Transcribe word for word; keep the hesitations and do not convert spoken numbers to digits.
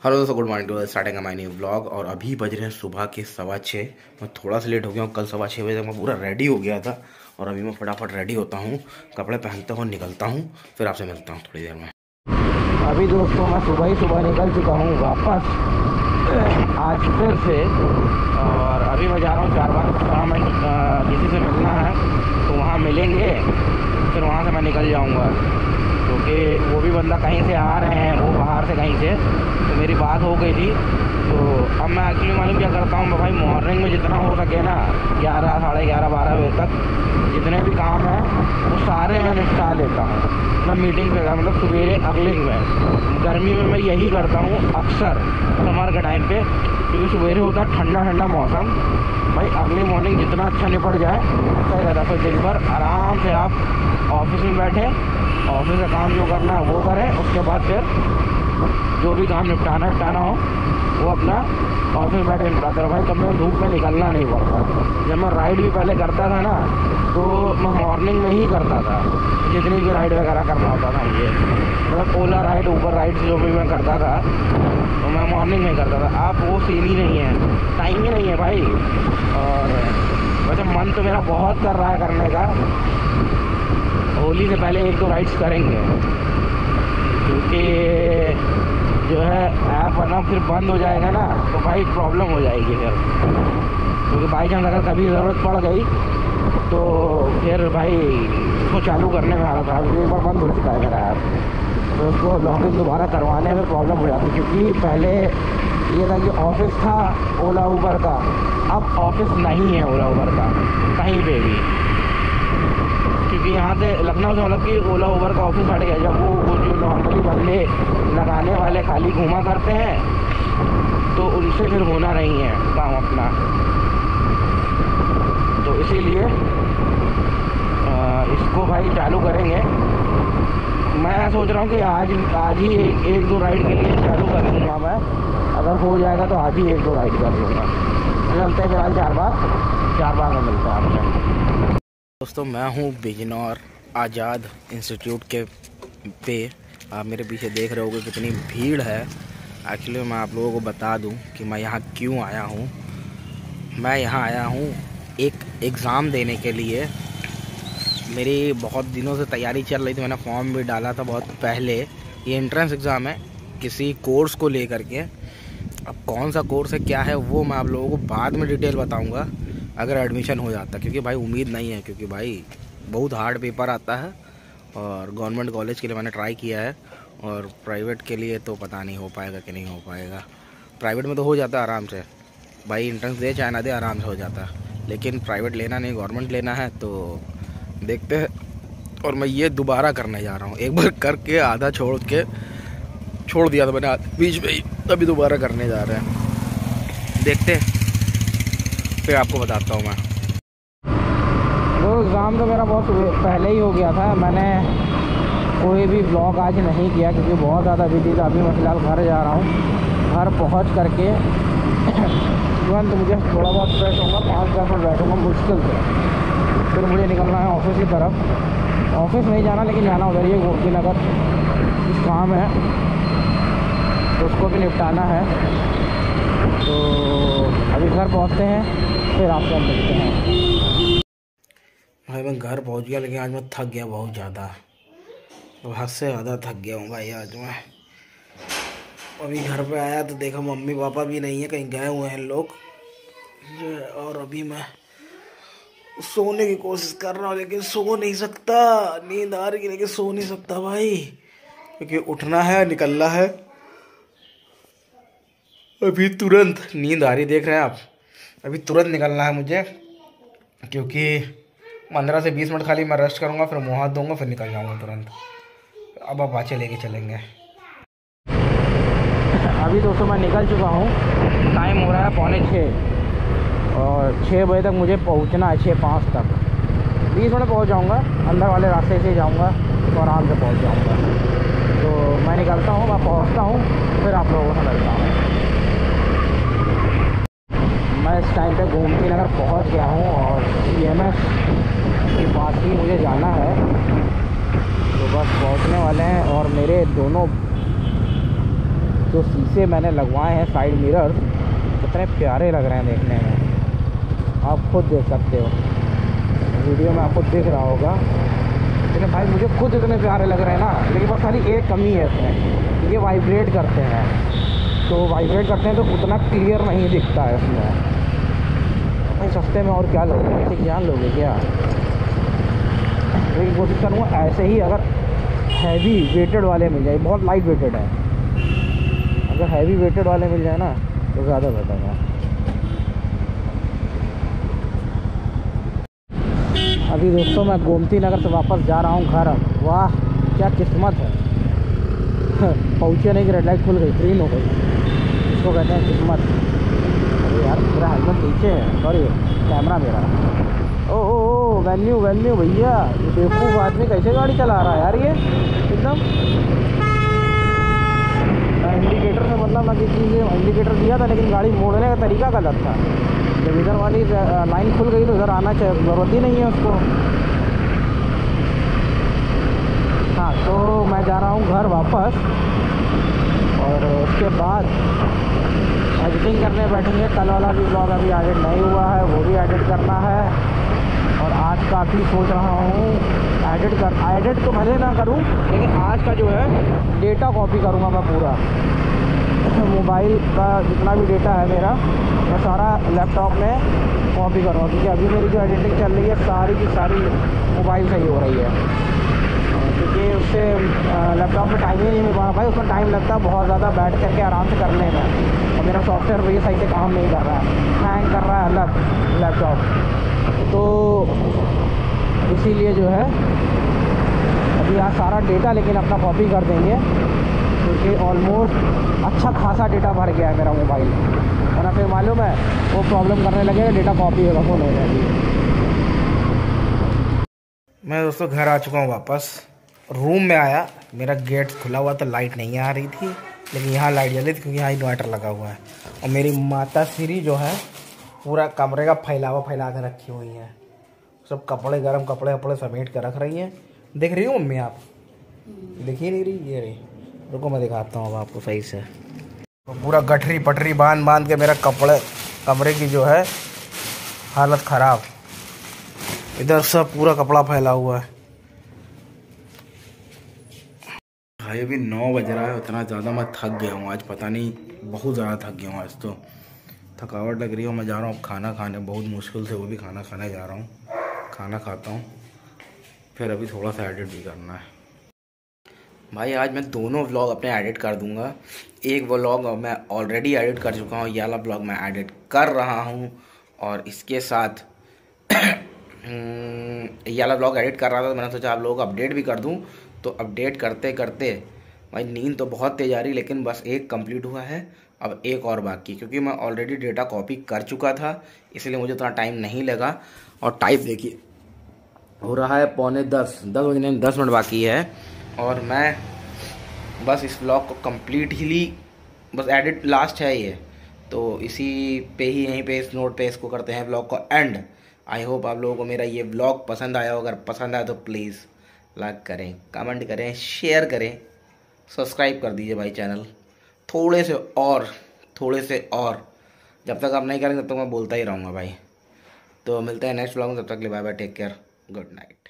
Hello दोस्तों, good morning to starting my new vlog. और अभी बज रहे हैं सुबह के सवा छः। मैं थोड़ा सा लेट हो गया हूँ। कल सवा छः बजे तक मैं पूरा रेडी हो गया था और अभी मैं फटाफट रेडी होता हूँ, कपड़े पहनता हूँ, निकलता हूँ। फिर आपसे मिलता हूँ थोड़ी देर में। अभी दोस्तों मैं सुबह ही सुबह निकल चुका हूँ वापस आज फिर से। और अभी मैं जा रहा हूँ चार बार काम है, किसी से मिलना है तो वहाँ मिलेंगे, फिर वहाँ से मैं निकल जाऊँगा क्योंकि वो भी बंदा कहीं से आ रहे हैं, वो बाहर से कहीं से, तो मेरी बात हो गई थी। तो अब मैं एक्चुअली मालूम क्या करता हूँ, मैं भाई मॉर्निंग में जितना हो सके ना ग्यारह साढ़े ग्यारह बारह बजे तक जितने भी काम हैं वो सारे मैं निपटा लेता हूँ। मैं मीटिंग पे गया मतलब सवेरे अर्लिंग में, गर्मी में मैं यही करता हूँ अक्सर समर के टाइम पे, क्योंकि सवेरे होता है ठंडा ठंडा मौसम, भाई अर्ली मॉर्निंग जितना अच्छा निपट जाए अच्छा रहता है। फिर दिन भर आराम से आप ऑफिस में बैठे, ऑफिस का काम जो करना है वो करें, उसके बाद फिर जो भी काम निपटाना निपटाना हो वो अपना ऑफिस में बैठे निपटाते रहो। भाई कभी मैं धूप में निकलना नहीं पड़ता। जब मैं राइड भी पहले करता था ना तो मैं मॉर्निंग में ही करता था, जितनी भी राइड वगैरह करना होता था मुझे, मतलब ओला राइड ऊबर राइड जो भी मैं करता था तो मैं मॉर्निंग में करता था। अब वो सीन ही नहीं है, टाइम ही नहीं है भाई। और वैसे मन तो मेरा बहुत कर रहा है करने का, होली से पहले एक दो राइड्स करेंगे, क्योंकि जो है ऐप वरना फिर बंद हो जाएगा ना तो भाई प्रॉब्लम हो जाएगी फिर, क्योंकि बाई चांस अगर कभी ज़रूरत पड़ गई तो फिर भाई उसको चालू करने में आ रहा था, एक बार बंद हो चुका है मेरा ऐप, तो उसको लॉगिन दोबारा करवाने में प्रॉब्लम हो जाती। क्योंकि पहले ये था कि ऑफिस था ओला उबर का, अब ऑफिस नहीं है ओला उबर का कहीं पे भी, क्योंकि यहाँ से लखनऊ से मतलब कि ओला उबर का ऑफिस हट गया। जब वो वो जो नॉर्मली बदले लगाने वाले खाली घूमा करते हैं तो उनसे फिर होना नहीं है काम अपना, तो इसीलिए इसको भाई चालू करेंगे। मैं सोच रहा हूँ कि आज आज ही एक, एक दो राइड के लिए चालू कर लूँगा मैं, अगर हो जाएगा तो आज ही एक दो राइड कर लूँगा। चलते हैं फिलहाल चार बार चार बार में मिलते हैं आपसे। दोस्तों मैं हूँ बिजनौर आज़ाद इंस्टीट्यूट के पे, आप मेरे पीछे देख रहे होगे कितनी भीड़ है। एक्चुअली मैं आप लोगों को बता दूं कि मैं यहाँ क्यों आया हूँ। मैं यहाँ आया हूँ एक एग्ज़ाम देने के लिए। मेरी बहुत दिनों से तैयारी चल रही थी, मैंने फॉर्म भी डाला था बहुत पहले। ये एंट्रेंस एग्ज़ाम है किसी कोर्स को लेकर के। अब कौन सा कोर्स है क्या है वो मैं आप लोगों को बाद में डिटेल बताऊँगा अगर एडमिशन हो जाता, क्योंकि भाई उम्मीद नहीं है, क्योंकि भाई बहुत हार्ड पेपर आता है। और गवर्नमेंट कॉलेज के लिए मैंने ट्राई किया है और प्राइवेट के लिए तो पता नहीं हो पाएगा कि नहीं हो पाएगा। प्राइवेट में तो हो जाता है आराम से, भाई एंट्रेंस दे चाहे ना दे आराम से हो जाता है, लेकिन प्राइवेट लेना नहीं गवर्नमेंट लेना है, तो देखते हैं। और मैं ये दोबारा करने जा रहा हूँ, एक बार करके आधा छोड़ के छोड़ दिया था मैंने बीच में ही, अभी दोबारा करने जा रहे हैं, देखते हैं फिर आपको बताता हूँ मैं। वो एग्ज़ाम तो मेरा बहुत पहले ही हो गया था, मैंने कोई भी ब्लॉग आज नहीं किया क्योंकि बहुत ज़्यादा बिजी था। अभी मैं फ़िलहाल घर जा रहा हूँ, घर पहुँच करके तुरंत मुझे थोड़ा बहुत फ्रेश होगा, पाँच दस मिनट बैठूँगा मुश्किल से, फिर मुझे निकलना है ऑफिस की तरफ। ऑफिस नहीं जाना लेकिन जाना उधर ही गोमती नगर, कुछ काम है तो उसको भी निपटाना है। तो अभी घर पहुँचते हैं फिर आपसे मिलते हैं। भाई मैं घर पहुंच गया, लेकिन आज मैं थक गया बहुत ज़्यादा, तो हद से ज़्यादा थक गया हूँ भाई आज मैं। अभी घर पे आया तो देखा मम्मी पापा भी नहीं है, कहीं गए हुए हैं लोग। और अभी मैं सोने की कोशिश कर रहा हूँ लेकिन सो नहीं सकता, नींद आ रही लेकिन सो नहीं सकता भाई, क्योंकि उठना है, निकलना है अभी तुरंत। नींद आ रही देख रहे हैं आप, अभी तुरंत निकलना है मुझे, क्योंकि पंद्रह से बीस मिनट खाली मैं रेस्ट करूँगा, फिर मुँह हाथ धोऊंगा, फिर निकल जाऊँगा तुरंत। अब आप आचे लेके चलेंगे। अभी दोस्तों मैं निकल चुका हूँ, टाइम हो रहा है पौने छः और छः बजे तक मुझे पहुँचना है, छः पाँच तक। बीस मिनट पहुँच जाऊँगा, अंदर वाले रास्ते से जाऊँगा तो आराम से पहुँच जाऊँगा। तो मैं निकलता हूँ, मैं पहुँचता हूँ, फिर आप लोगों से मिलता हूँ। मैं इस टाइम पे गोमती नगर पहुँच गया हूँ और सी एम एस के पास ही मुझे जाना है, तो बस पहुँचने वाले हैं। और मेरे दोनों जो शीशे मैंने लगवाए हैं साइड मिरर्स, कितने प्यारे लग रहे हैं देखने में, आप खुद देख सकते हो, वीडियो में आपको दिख रहा होगा। लेकिन भाई मुझे खुद इतने प्यारे लग रहे हैं ना, लेकिन बस खाली एक कमी है इसमें, ये वाइब्रेट करते हैं, तो वाइब्रेट करते हैं तो उतना क्लियर नहीं दिखता है इसमें। भाई सस्ते में और क्या लोगे, ऐसे ज्ञान लोगे क्या? लेकिन कोशिश करूँगा ऐसे ही, अगर हैवी वेटेड वाले मिल जाए, बहुत लाइट वेटेड है, अगर हैवी वेटेड वाले मिल जाए ना तो ज़्यादा बेटर है। अभी दोस्तों मैं गोमती नगर से वापस जा रहा हूँ घर। वाह क्या किस्मत है, पहुँचे नहीं कि रेड लाइट खुल गई, ग्रीन हो गई, इसको कहते हैं किस्मत। अरे यार मेरा हेलमेट नीचे है, सॉरी कैमरा मेरा। ओ ओ ओ वेन्यू वेन्यू भैया, ये बेवकूफ़ आदमी कैसे गाड़ी चला रहा है यार, ये एकदम इंडिकेटर से मतलब मैं किसी चीज़ इंडिकेटर दिया था, लेकिन गाड़ी मोड़ने का तरीका गलत था। जब इधर वाली लाइन खुल गई तो इधर आना चाहिए, ज़रूरत ही नहीं है उसको। हाँ तो मैं जा रहा हूँ घर वापस, और उसके बाद एडिटिंग करने बैठेंगे। कल वाला भी ब्लॉग अभी एडिट नहीं हुआ है, वो भी एडिट करना है। और आज काफ़ी सोच रहा हूँ एडिट कर एडिट तो भले ना करूँ, लेकिन आज का जो है डेटा कॉपी करूँगा मैं पूरा, मोबाइल का जितना भी डेटा है मेरा मैं सारा लैपटॉप में कॉपी करूँगा, क्योंकि अभी मेरी जो एडिटिंग चल रही है सारी की सारी मोबाइल से ही हो रही है, क्योंकि उससे लैपटॉप में टाइम ही नहीं मिल पा रहा भाई। उसमें टाइम लगता है बहुत ज़्यादा बैठ करके आराम से करने में, और मेरा सॉफ्टवेयर भी सही से काम नहीं कर रहा है, हैंग कर रहा है अलग लैपटॉप, तो इसीलिए जो है अभी यहाँ सारा डेटा लेकिन अपना कॉपी कर देंगे, क्योंकि ऑलमोस्ट अच्छा खासा डेटा भर गया है मेरा मोबाइल, वरना फिर मालूम है वो प्रॉब्लम करने लगेगा, डेटा कॉपी होगा फोन हो जाएगी। मैं दोस्तों घर आ चुका हूँ वापस। रूम में आया, मेरा गेट खुला हुआ था, लाइट नहीं आ रही थी, लेकिन यहाँ लाइट जल रही थी क्योंकि यहाँ इन्वर्टर लगा हुआ है। और मेरी माता श्री जो है पूरा कमरे का फैलावा फैला कर रखी हुई है, सब कपड़े गर्म कपड़े कपड़े समेट कर रख रही हैं। देख रही हो मम्मी आप? दिख ही नहीं रही, ये रही, रुको मैं दिखाता हूँ अब आपको सही से। तो पूरा गठरी पटरी बांध बांध के मेरा कपड़े कमरे की जो है हालत ख़राब, इधर सब पूरा कपड़ा फैला हुआ है। भाई अभी नौ बज रहा है, उतना ज़्यादा मैं थक गया हूँ आज, पता नहीं बहुत ज़्यादा थक गया हूँ आज, तो थकावट लग रही है। मैं जा रहा हूँ खाना खाने, बहुत मुश्किल से वो भी खाना खाने जा रहा हूँ। खाना खाता हूँ, फिर अभी थोड़ा सा एडिट भी करना है। भाई आज मैं दोनों व्लॉग अपने एडिट कर दूंगा। एक व्लॉग मैं ऑलरेडी एडिट कर चुका हूँ, ये वाला व्लॉग मैं एडिट कर रहा हूँ, और इसके साथ ये वाला व्लॉग एडिट कर रहा था तो मैंने सोचा आप लोगों को अपडेट भी कर दूँ। तो अपडेट करते करते भाई नींद तो बहुत तेज आ रही, लेकिन बस एक कंप्लीट हुआ है, अब एक और बाकी, क्योंकि मैं ऑलरेडी डेटा कॉपी कर चुका था, इसलिए मुझे उतना टाइम नहीं लगा। और टाइप देखिए हो रहा है पौने दस दस बजने में दस मिनट बाकी है, और मैं बस इस व्लॉग को कम्प्लीटली बस एडिट लास्ट है ये, तो इसी पे ही यहीं पे इस नोट पे इसको करते हैं व्लॉग को एंड। आई होप आप लोगों को मेरा ये व्लॉग पसंद आया हो, अगर पसंद आया तो प्लीज़ लाइक करें, कमेंट करें, शेयर करें, सब्सक्राइब कर दीजिए भाई चैनल, थोड़े से और थोड़े से और जब तक आप नहीं करेंगे तब तक मैं बोलता ही रहूँगा भाई। तो मिलते हैं नेक्स्ट व्लॉग में, तब तक के लिए bye bye, take care, good night.